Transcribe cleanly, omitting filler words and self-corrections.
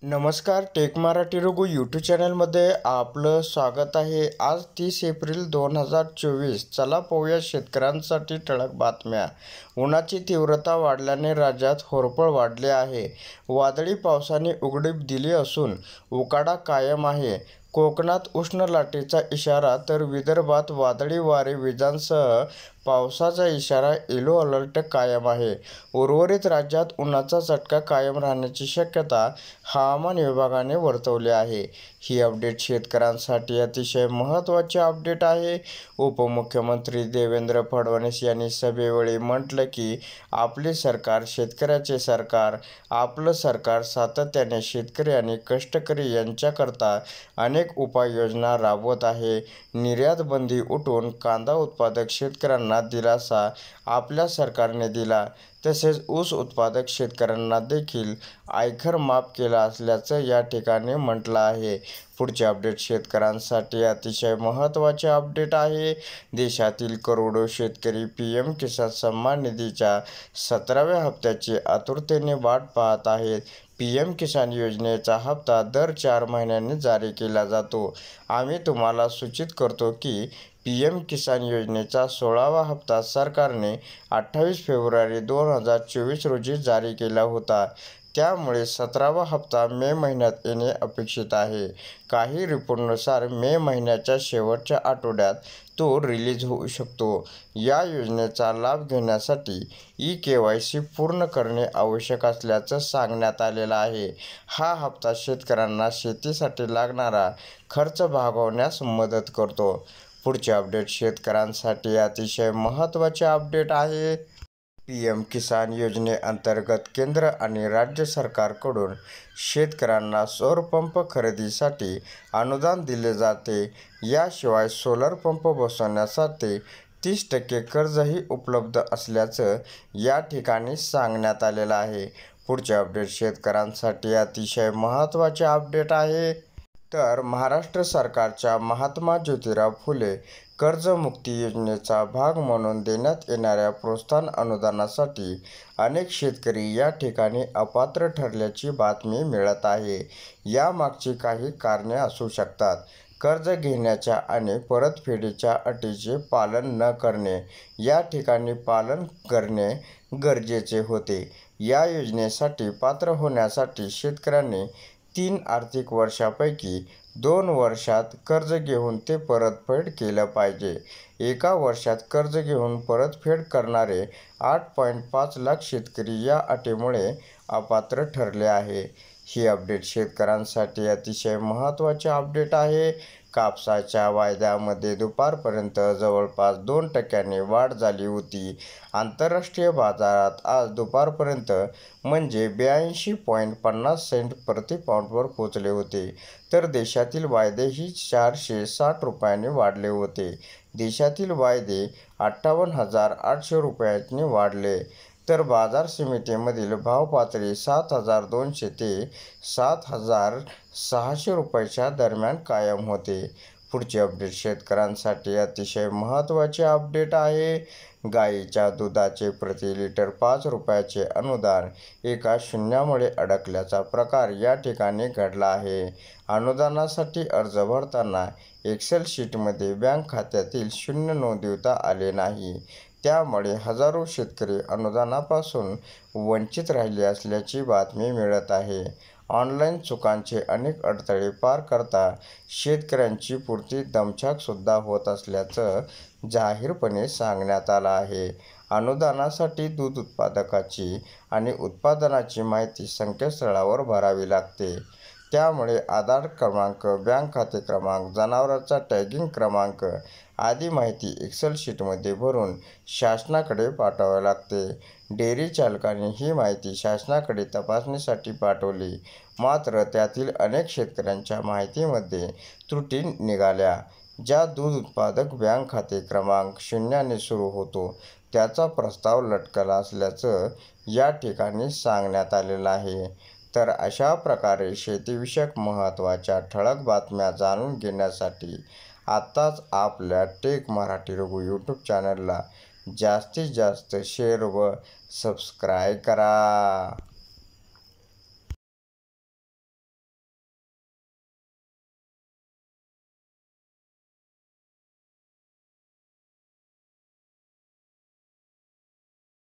नमस्कार, take Marathi Raghu YouTube चॅनलमध्ये आपलं स्वागत आहे। आज 30 एप्रिल 2024। चला पाहूया शेतकऱ्यांसाठी ठळक बातम्या। उन्हाची तीव्रता वाढल्याने राज्यात होरपळ वाढली आहे। वादळी पावसाने उघडीप दिली असून उकाडा कायम आहे। कोकणात उष्ण लाटेचा इशारा तर विदर्भात वादळी वारे विजांसह पावसाचा इशारा येलो अलर्ट कायम आहे। उर्वरित राज्यात उन्हाचा चटका कायम राहण्याची शक्यता हवामान विभागाने वर्तवली आहे। ही अपडेट शेतकऱ्यांसाठी अतिशय महत्त्वाची अपडेट आहे। उपमुख्यमंत्री देवेंद्र फडणवीस यांनी सभेवेळी म्हटलं की आपले सरकार शेतकऱ्याचे सरकार, आपलं सरकार सातत्याने शेतकरी आणि कष्टकरी यांच्याकरता अनेक उपाययोजना राबवत आहे। निर्यात बंदी उठवून कांदा उत्पादक शेतकऱ्यांना दिलासा आपल्या सरकारने दिला, तसेच ऊस उत्पादक शेतकऱ्यांना देखील आयकर माफ केला असल्याचं या ठिकाणी म्हटलं आहे। पुढचे अपडेट शेतकऱ्यांसाठी अतिशय महत्त्वाचे अपडेट आहे। देशातील करोडो शेतकरी पीएम किसान सन्मान निधीच्या 17व्या हप्त्याची आतुरतेने वाट पाहत आहेत। पीएम किसान योजनेचा हप्ता दर 4 महिन्यांनी जारी केला जातो। आम्ही तुम्हाला सूचित करतो की पीएम किसान योजनेचा 16वा हप्ता सरकारने 28 फेब्रुवारी 2024 रोजी जारी केला होता। त्यामुळे 17वा हप्ता मे महिन्यात येणे अपेक्षित आहे। काही रिपोर्टनुसार मे महिन्याच्या शेवटच्या आठवड्यात तो रिलीज होऊ शकतो। या योजनेचा लाभ घेण्यासाठी ई-केवायसी पूर्ण करणे आवश्यक असल्याचं सांगण्यात आलेलं आहे। हा हप्ता शेतकऱ्यांना शेतीसाठी लागणारा खर्च भागवण्यास मदत करतो। पुढचे अपडेट शेतकऱ्यांसाठी अतिशय महत्त्वाचे अपडेट आहे। पीएम किसान योजनेअंतर्गत केंद्र आणि राज्य सरकारकडून शेतकऱ्यांना सौर पंप खरेदीसाठी अनुदान दिले जाते। याशिवाय सोलर पंप बसवण्यासाठी 30% कर्जही उपलब्ध असल्याचं या ठिकाणी सांगण्यात आलेलं आहे। पुढचे अपडेट शेतकऱ्यांसाठी अतिशय महत्त्वाचे अपडेट आहे। तर महाराष्ट्र सरकारच्या महात्मा ज्योतिराव फुले कर्जमुक्ती योजनेचा भाग म्हणून देण्यात येणाऱ्या प्रोत्साहन अनुदानासाठी अनेक शेतकरी या ठिकाणी अपात्र ठरल्याची बातमी मिळत आहे। यामागची काही कारणे असू शकतात। कर्ज घेण्याच्या आणि परतफेडीच्या अटीचे पालन न करणे। या ठिकाणी पालन करणे गरजेचे होते। या योजनेसाठी पात्र होण्यासाठी शेतकऱ्यांनी 3 आर्थिक वर्षांपैकी 2 वर्षात कर्ज घेऊन ते परतफेड केलं पाहिजे। एका वर्षात कर्ज घेऊन परतफेड करणारे 8.5 लाख शेतकरी या अटीमुळे अपात्र ठरले आहे। ही अपडेट शेतकऱ्यांसाठी अतिशय महत्त्वाचे अपडेट आहे। कापसाच्या वायद्यामध्ये दुपारपर्यंत जवळपास 2% वाढ झाली होती। आंतरराष्ट्रीय बाजारात आज दुपारपर्यंत म्हणजे 82.50 सेंट प्रति पाऊंडवर पोहोचले होते। तर देशातील वायदेही 460 रुपयांनी वाढले होते। देशातील वायदे 58,800 रुपयांनी वाढले। तर बाजार समितीमधील भाव पातळी 7,200 ते 7,600 रुपयाच्या दरम्यान कायम होते। पुढचे अपडेट शेतकऱ्यांसाठी अतिशय महत्त्वाचे अपडेट आहे। गाईच्या दुधाचे प्रति लिटर 5 रुपयाचे अनुदान एका शून्यामुळे अडकल्याचा प्रकार या ठिकाणी घडला आहे। अनुदानासाठी अर्ज भरताना एक्सेल शीटमध्ये बँक खात्यातील शून्य नोंदविता आले नाही। त्यामुळे हजारो शेतकरी अनुदानापासून वंचित राहिले असल्याची बातमी मिळत आहे। ऑनलाईन चुकांचे अनेक अडथळे पार करता शेतकऱ्यांची पुरती दमछाकसुद्धा होत असल्याचं जाहीरपणे सांगण्यात आलं आहे। अनुदानासाठी दूध उत्पादकाची आणि उत्पादनाची माहिती संकेतस्थळावर भरावी लागते। त्यामुळे आधार क्रमांक, बँक खाते क्रमांक, जनावरांचा टॅगिंग क्रमांक आदी माहिती एक्सेल शीटमध्ये भरून शासनाकडे पाठवावी लागते। डेअरी चालकांनी ही माहिती शासनाकडे तपासणीसाठी पाठवली, मात्र त्यातील अनेक शेतकऱ्यांच्या माहितीमध्ये त्रुटी निघाल्या। ज्या दूध उत्पादक बँक खाते क्रमांक 0 ने सुरू होतो त्याचा प्रस्ताव लटकला असल्याचं या ठिकाणी सांगण्यात आलेलं आहे। तर अशा प्रकारे शेतीविषयक महत्त्वाच्या ठळक बातम्या जाणून घेण्यासाठी आत्ताच आपल्या टेक मराठी रघु यूट्यूब चॅनलला जास्तीत जास्त शेअर व सबस्क्राईब करा।